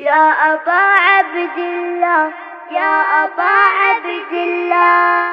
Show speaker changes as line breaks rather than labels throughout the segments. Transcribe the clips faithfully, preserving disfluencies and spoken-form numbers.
या अबा अब्दिल्लाह, या अबा अब्दिल्लाह।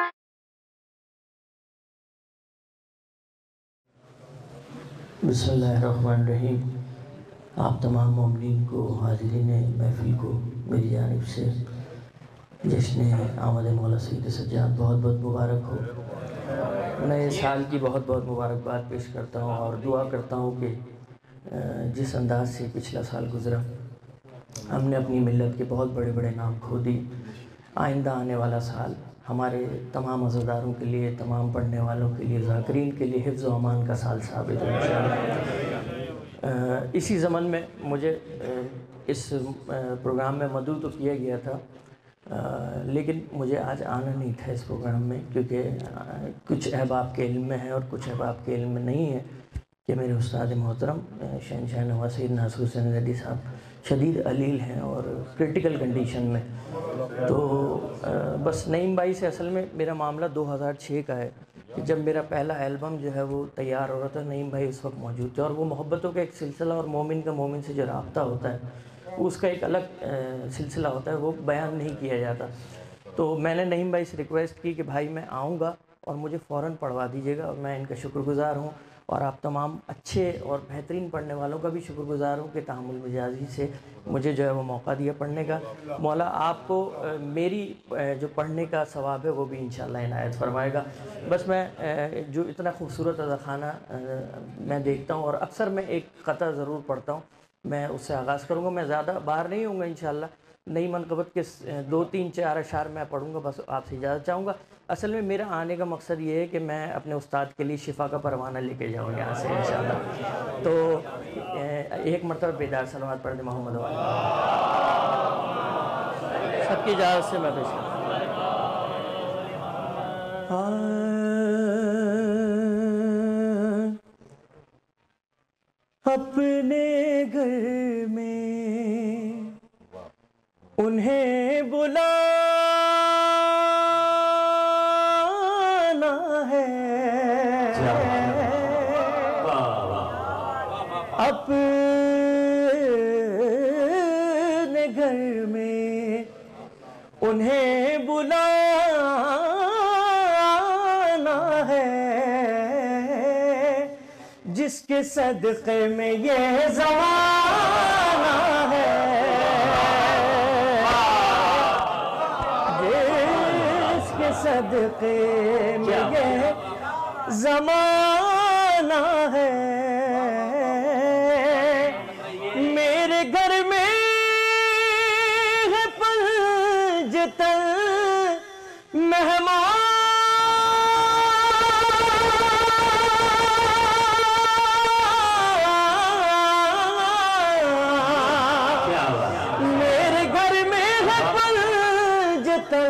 बिस्मिल्लाहिर्रहमानिर्रहीम। आप तमाम मोमिनीन को, हाज़रीन महफ़िल को मेरी जानिब से जश्न आमद मौला सैयद सज्जाद बहुत बहुत मुबारक हो। नए साल की बहुत बहुत मुबारकबाद पेश करता हूँ और दुआ करता हूँ कि जिस अंदाज़ से पिछला साल गुज़रा, हमने अपनी मिल्लत के बहुत बड़े बड़े नाम खो दिए। आइंदा आने वाला साल हमारे तमाम अज़ादारों के लिए, तमाम पढ़ने वालों के लिए, ज़ाकिरीन के लिए हिफ्ज़ व अमान का साल साबित हो इंशाअल्लाह। इसी ज़मन में मुझे इस प्रोग्राम में मदऊ तो किया गया था, लेकिन मुझे आज आना नहीं था इस प्रोग्राम में, क्योंकि कुछ अहबाब के इल्म में है और कुछ अहबाब के इल्म में नहीं है कि मेरे उस्ताद मोहतरम शहनशाह नवाज़ सैयद नासिर हुसैन ज़ैदी साहब शदीद अलील हैं और क्रिटिकल कंडीशन में। तो बस नईम भाई से असल में मेरा मामला दो हज़ार छह का है कि जब मेरा पहला एल्बम जो है वो तैयार हो रहा था, नईम भाई उस वक्त मौजूद थे और वो मोहब्बतों का एक सिलसिला और मोमिन का मोमिन से जो राब्ता होता है उसका एक अलग सिलसिला होता है, वो बयान नहीं किया जाता। तो मैंने नईम भाई से रिक्वेस्ट की कि भाई मैं आऊँगा और मुझे फ़ौरन पढ़वा दीजिएगा, और मैं इनका शुक्रगुज़ार हूँ और आप तमाम अच्छे और बेहतरीन पढ़ने वालों का भी शुक्रगुज़ार हूँ कि तहम्मुल मिजाजी से मुझे जो है वो मौका दिया पढ़ने का। मौला आपको मेरी जो पढ़ने का सवाब है वो भी इंशाअल्लाह इनायत फरमाएगा। बस मैं जो इतना खूबसूरत अज़ाखाना मैं देखता हूँ और अक्सर मैं एक क़ता ज़रूर पढ़ता हूँ, मैं उससे आगाज़ करूँगा। मैं ज़्यादा बाहर नहीं हूँगा इंशाअल्लाह, नई मनक़बत के दो तीन चार अशार मैं पढ़ूँगा, बस आपसे इजाज़त चाहूँगा। असल में मेरा आने का मकसद ये है कि मैं अपने उस्ताद के लिए शिफा का परवाना लेके जाऊँ यहाँ से इंशाअल्लाह। तो एक मरतबा बेदार सलावत पढ़ दे मोहम्मद वाले, सबकी इजाज़त से मैं पेश करूँ। अपने घर में उन्हें बुलाना है, अपने घर में उन्हें बुलाना है, जिसके सदक़े में ये ज़माना है, जिसके सदक़े में ये ज़माना है। मेरे घर में है पंजतन मेहमान, मेरे घर में है पंजतन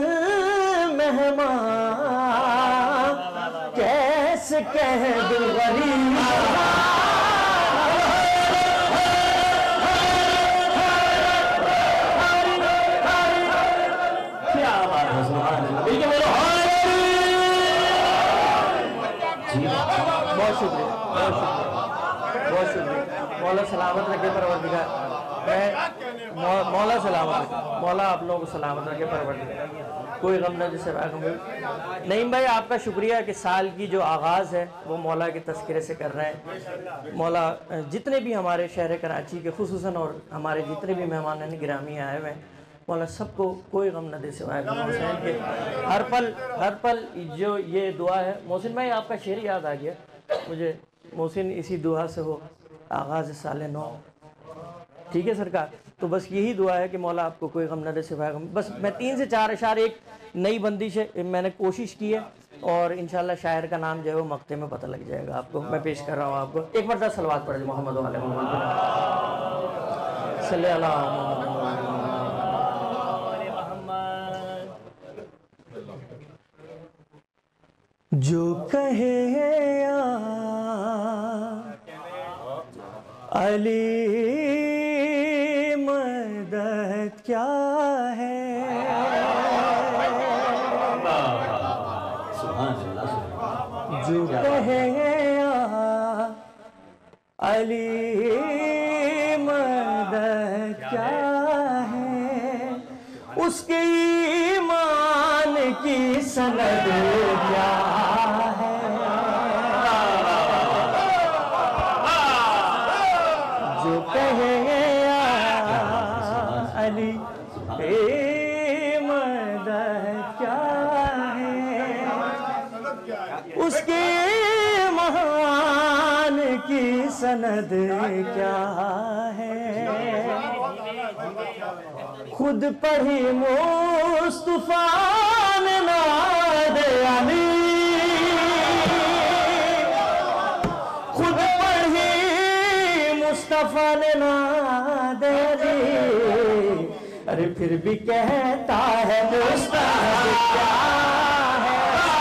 मेहमान, कैसे कह दूं गरीब बहुत शुक्रिया, बहुत शुक्रिया, बहुत शुक्रिया। मौला सलामत रखे परवरदिगार, मैं मौला सलामत रखे, मौला आप लोगों को सलामत रखे परवरदिगार, कोई गम न जिसे गम। नईम भाई आपका शुक्रिया कि साल की जो आगाज़ है वो मौला के तज़किरे से कर रहे हैं। मौला जितने भी हमारे शहर कराची के खुसूसन और हमारे जितने भी मेहमान गिरामी आए हुए हैं, मौला सबको कोई गम न दे सिवाय हुसैन के। हर पल हर पल जो ये दुआ है। मोहसिन भाई आपका शेर याद आ गया मुझे, मोहसिन इसी दुआ से हो आगाज़ साल नौ। ठीक है सरकार, तो बस यही दुआ है कि मौला आपको कोई गम न दे सिवाय गम। बस मैं तीन से चार अशार, एक नई बंदिश है, मैंने कोशिश की है और इंशाल्लाह शायर का नाम जो है वो मक्ते में पता लग जाएगा आपको। मैं पेश कर रहा हूँ आपको, एक मरतबा सलवात पढ़ मोहम्मद वाले मोहम्मद सल्लल्लाहु अलैहि वसल्लम। जो कहे या अली मदद क्या है, जो कहे या अली मदद क्या उसके ईमान की सनद क्या है, जो कहे अली मदद क्या है, उसके ईमान की सनद क्या है। खुद पढ़ी मुस्तफा ने नाद अली, खुद पढ़ी मुस्तफा ने नाद अली, अरे फिर भी कहता है मुस्तफा क्या है।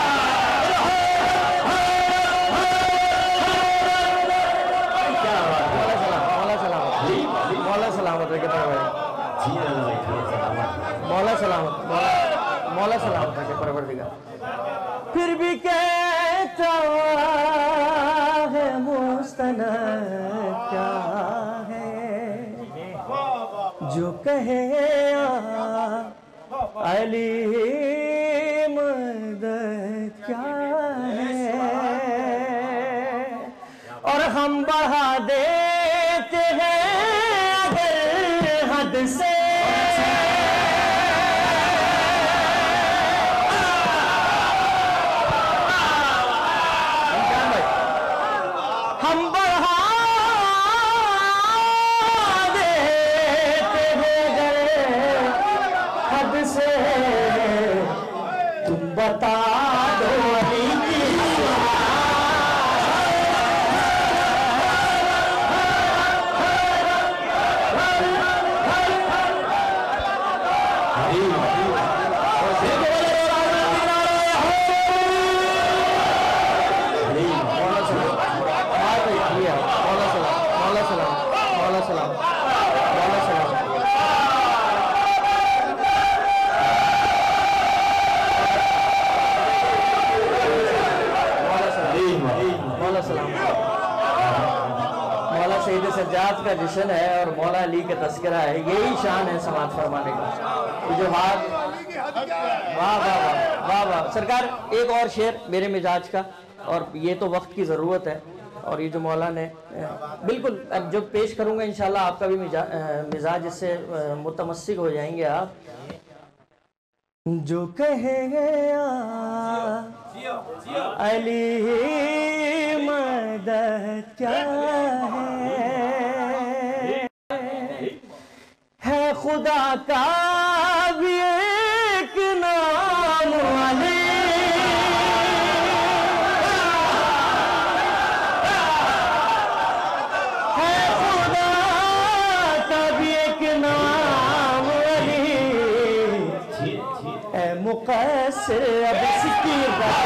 क्या बात, मौला सलामत, मौला सलामत, मौला सलामत रखे परवर, मौला सलामत, मौला सलामत रखे परवरदिगार। फिर भी कहता है मुस्तनद क्या है, जो कहे अली मदद क्या है। और हम बढ़ा देते हैं अगर हद से, हम बढ़ा देते हैं अगर हद से, तुम बता दो अली की सज्जाद का जश्न है और मौला अली का तस्करा है, यही शान है समाज फरमाने का। जो हाथ, वाह वाह वाह वाह सरकार, एक और शेर मेरे मिजाज का, और ये तो वक्त की ज़रूरत है, और ये जो मौला ने बिल्कुल जो पेश करूँगा इंशाल्लाह आपका भी मिजाज मिजाज इससे मुतमस्सिक हो जाएंगे आप। जो कहे अली मदद क्या है, है खुदा का भी एक नाम अली, है खुदा का भी एक नाम अली, है मुक़स्सिर अब इसकी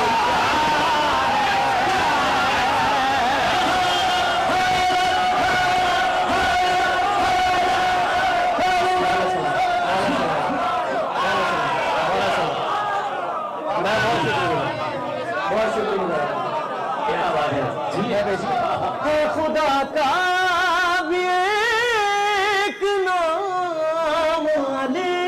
है खुदा का भी एक नाम अली,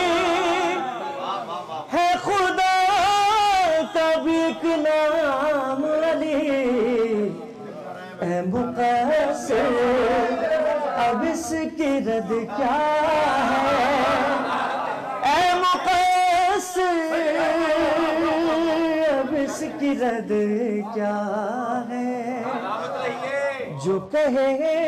है खुदा का भी एक नाम अली, है मुक़स्सिर अब इसकी रद क्या है, है मुक़स्सिर अब इसकी रद क्या है। जो कहे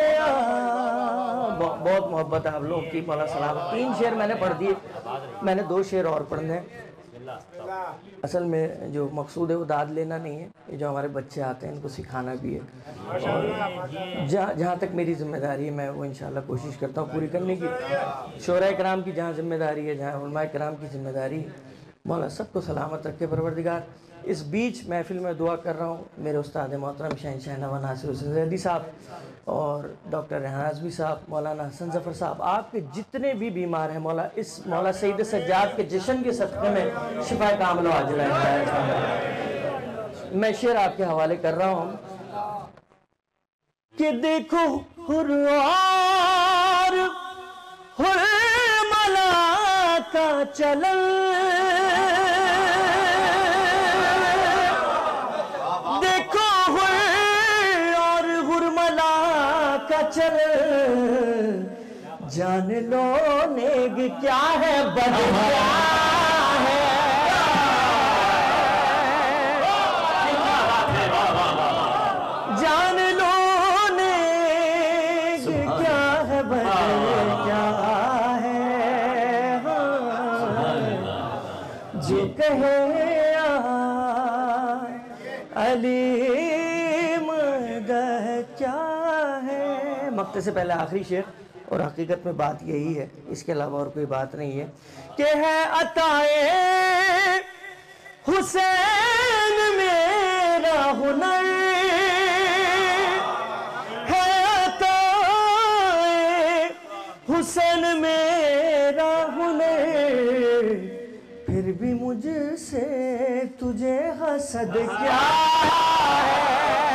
बहुत मोहब्बत है आप लोगों की, मौला सलाम। तीन शेर मैंने पढ़ दिए, मैंने दो शेर और पढ़ने हैं। असल में जो मकसूद है वो दाद लेना नहीं है, ये जो हमारे बच्चे आते हैं इनको सिखाना भी है, और जहाँ जहाँ तक मेरी जिम्मेदारी है मैं वो इंशाल्लाह कोशिश करता हूँ पूरी करने की। शोरा कराम की जहाँ जिम्मेदारी है, जहाँ उलमा कराम की जिम्मेदारी है, मौला सबको सलामत रखे परवरदिगार। इस बीच महफिल में दुआ कर रहा हूँ मेरे उस्ताद मोहतरम शहनशाह नवा नासिर हुसैन ज़ैदी साहब और डॉक्टर रेहान आज़मी साहब, मौलाना हसन ज़फ़र साहब, आपके जितने भी बीमार हैं मौला इस मौला सईद सज्जाद के जश्न के सदक़े में शिफा कामिल आजिला हिदायत। मैं शेर आपके हवाले कर रहा हूँ कि देखो हुर्रार हुर्मला का चलन, देखो हुए और गुरमला का चलन, जान लो नेग क्या है बद क्या है, जान लो नेग क्या है बद क्या है, जो कहे अलीम दह क्या है। मक्ते से पहले आखिरी शेर, और हकीकत में बात यही है, इसके अलावा और कोई बात नहीं है कि है अताए हुसैन मेरा हुनर, है अताए हुसैन मेरा हुनर, फिर भी मुझसे तुझे हसद क्या है।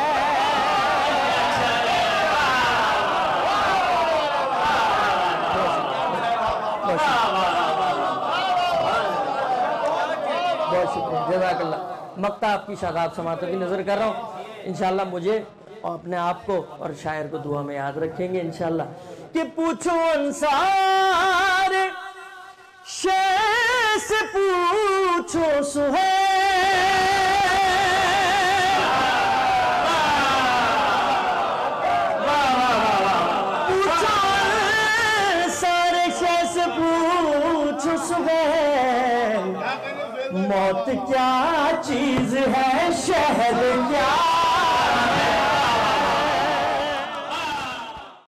बहुत शुक्रिया, जज़ाकल्लाह। मक्ता आपकी शादाब समातों की नज़र कर रहा हूँ। इंशाल्लाह मुझे और अपने आप को और शायर को दुआ में याद रखेंगे इंशाल्लाह। कि पूछो अंसार शेर से पूछो सुहेल, पूछो सारे शेर से पूछो सुहेल, मौत क्या चीज है शहद क्या